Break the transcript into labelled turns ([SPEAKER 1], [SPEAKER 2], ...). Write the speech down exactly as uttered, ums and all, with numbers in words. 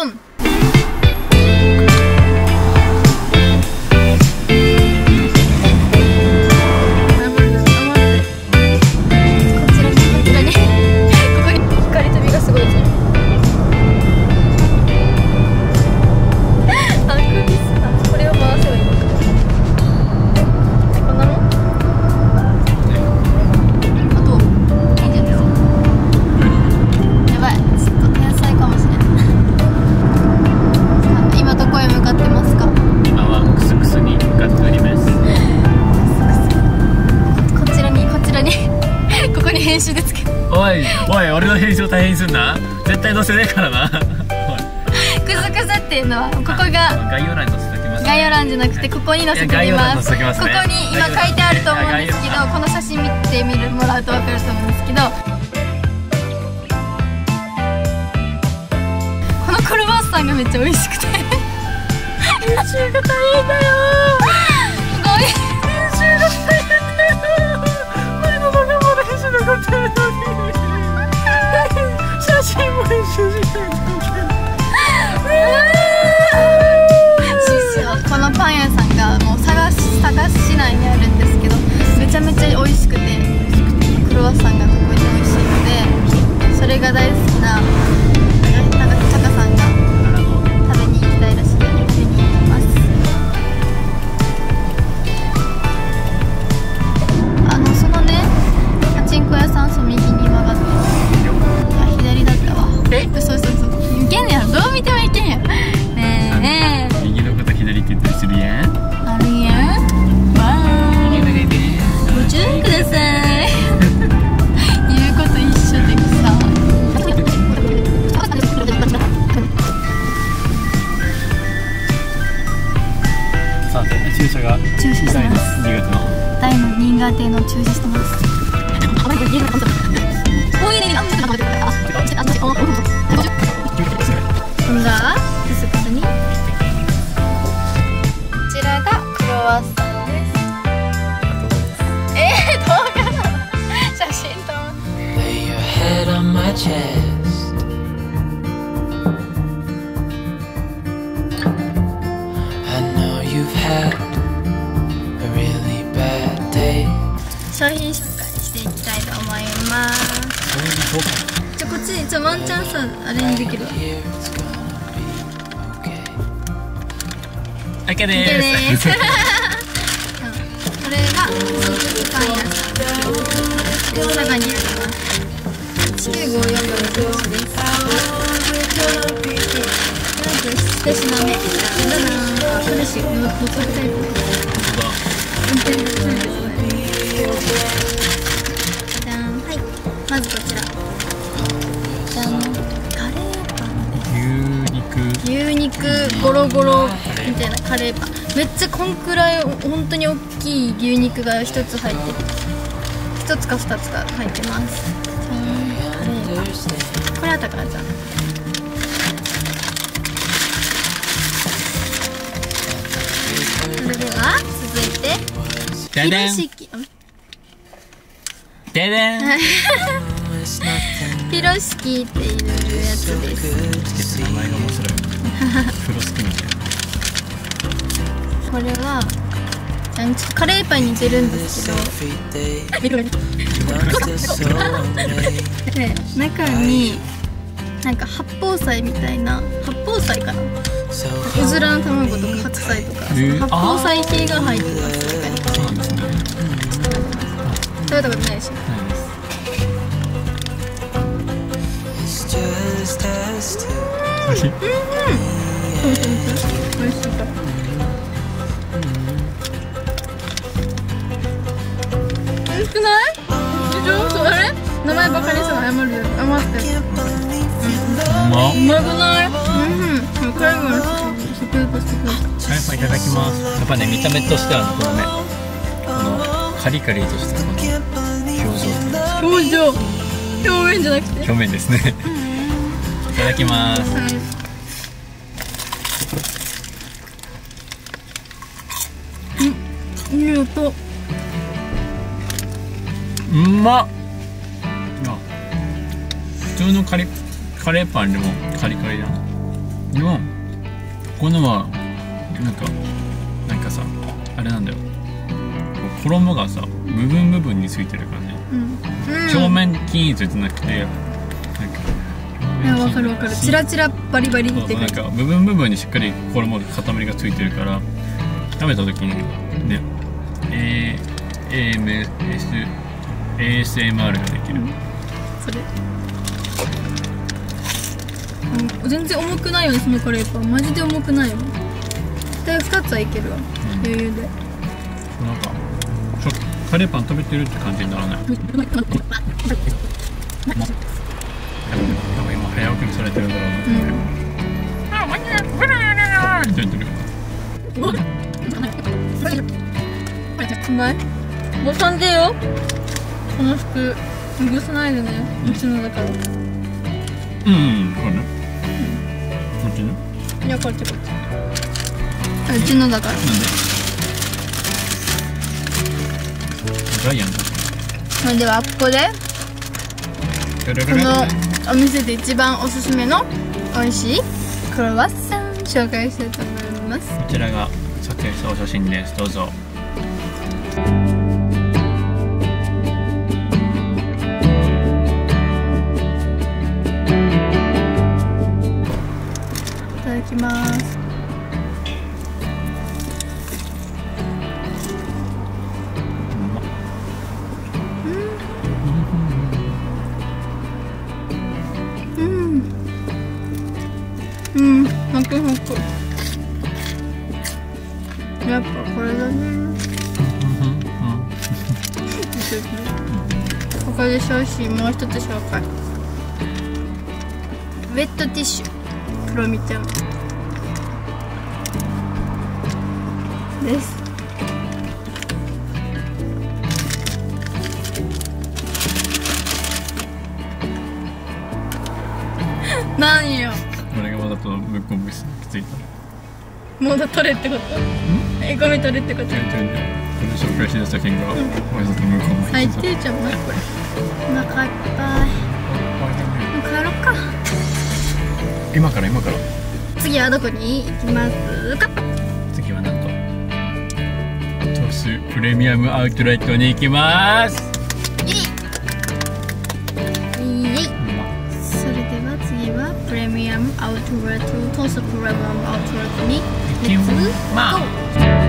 [SPEAKER 1] ドン。
[SPEAKER 2] 編集でつけ
[SPEAKER 3] おいおい、俺の編集を大変にすんな。絶対載せねえからな。
[SPEAKER 2] クスクスっていうのはここが
[SPEAKER 3] 概要欄に載せときます。
[SPEAKER 2] 概要欄じゃなくてここに載せておきます。ここに今書いてあると思うんですけど、この写真見てみるもらうと分かると思うんですけど、このクロワッサンがめっちゃ美味しくて編集が大変だよ。すごい編集が大変だよ。前の動画まだ編集残ってるのに写真も編集してるのにこのパン屋さんがもう佐賀市佐賀市内にあるんですけど、めちゃめちゃ美味しくて、クロワッサンが特に美味しいので、それが大好きなタカさんが食べに行きたいらしいので食べに行きます。あのそのねパチンコ屋さん、そう右に曲がって、いや左だったわ。え、そうそうそう、いけんねやろ、どう見てもいけんやろ。ねえねえ、
[SPEAKER 3] 右のこと左って言ったりするやん。
[SPEAKER 2] あるやん。わー、ご注意ください。言うこと一緒でさ。
[SPEAKER 3] さあ、駐車が
[SPEAKER 2] 駐車してます。
[SPEAKER 3] 新潟の
[SPEAKER 2] 大の新潟の駐車してます。今度はクスクスに、こちらがクロワッサンです。えー、動画なの？写真撮る。Lay your head on my chest. I know you've had a really bad day. 商品紹介していきたいと思います。ちょ、こっちに、ちょ、ワンチャンさ、あれにできるわ。
[SPEAKER 3] オッケーでーす。
[SPEAKER 2] これがクスクスパン屋さん、佐賀にあります。いちきゅうごよんのろくいちです。まず一品目、じゃじゃーん、フレッシュの持ちタイプ。運転タイプですね。じゃーん、はい、まずこちら。じゃん、カレーパンです。
[SPEAKER 3] 牛肉
[SPEAKER 2] 牛肉ゴロゴロみたいなカレーパン、めっちゃこんくらい本当に大きい牛肉が一つ入ってて、一つか二つか入ってます。じゃーん、カレーパン、これあったからじゃん。それでは続いて
[SPEAKER 3] ででん
[SPEAKER 2] ピロシキ
[SPEAKER 3] ででん
[SPEAKER 2] ピロシキっていうやつです。
[SPEAKER 3] 名前が面白い。風呂敷みたいな。
[SPEAKER 2] これはじゃん、カレーパンに似てるんですけどで、中になんか八宝菜みたいな、八宝菜かな、うずらの卵とか白菜とか、その八宝菜系が入ってます。
[SPEAKER 3] そうなんですね。
[SPEAKER 2] 食べたことないでしょ。
[SPEAKER 3] 美味しい。
[SPEAKER 2] 美味しいか。美味しくない？でしょ？そう、あれ？名前バカにしたの謝るよ。謝って。
[SPEAKER 3] うまっ。
[SPEAKER 2] うまくない？うん。海外の人食レポしてください。
[SPEAKER 3] カレーパンいただきます。やっぱね、見た目としてはこのね、このカリカリとしたこの表情。
[SPEAKER 2] 表情。表面じゃなくて。
[SPEAKER 3] 表面ですね。いただきます。
[SPEAKER 2] はい。うん、いい音。
[SPEAKER 3] うまっ。あ、普通のカリカレーパンでもカリカリだな。 でもこのはなんかなんかさあれなんだよ、衣がさ部分部分についてる感じ、うん、表面均一じゃなくて、なんか
[SPEAKER 2] いや、わかるわかる、チラチラバリバリって
[SPEAKER 3] なんか部分部分にしっかり衣が塊がついてるから、食べた時にね エーエムエス エーエスエムアール ができる、うん、
[SPEAKER 2] それ、うん、全然重くないよね、そのカレーパンマジで重くないよ。でふたつはいけるわ、うん、余裕で。
[SPEAKER 3] なんかちょっとカレーパン食べてるって感じにならない。多分今早送りされてるんだろうなって、うん、あ、マジでブラーラーって言ってる。
[SPEAKER 2] うまい。ボタンでよ。この服脱ぐさないでね。うちのだから。うん、うん、
[SPEAKER 3] これね。こっちね。
[SPEAKER 2] いや、こっちこっち。うちのだから。なんで？
[SPEAKER 3] ジャイアンだ。
[SPEAKER 2] それではここでこのお店で一番おすすめの美味しいクロワッサン紹介したいと思います。
[SPEAKER 3] こちらが撮影したお写真です。どうぞ。
[SPEAKER 2] いただきます。うん、ホクホク。やっぱこれだね。他で少しもう一つ紹介。ウェットティッシュプロミちゃんです。何よ。
[SPEAKER 3] 俺がわざと向こう向きついた。
[SPEAKER 2] もうだ取れってこと？え、ゴミ取れってこと？
[SPEAKER 3] これ紹介しだした件がわざと向こう向きついた。
[SPEAKER 2] 最低じゃん、これ。お腹いっぱい。もう帰ろっか。
[SPEAKER 3] 今から今から。
[SPEAKER 2] 次はどこに行きますか？
[SPEAKER 3] 次はなんとトスプレミアムアウトレットに行きます。プレミアムアウトレット、トスプレミアムアウトレットに行きます。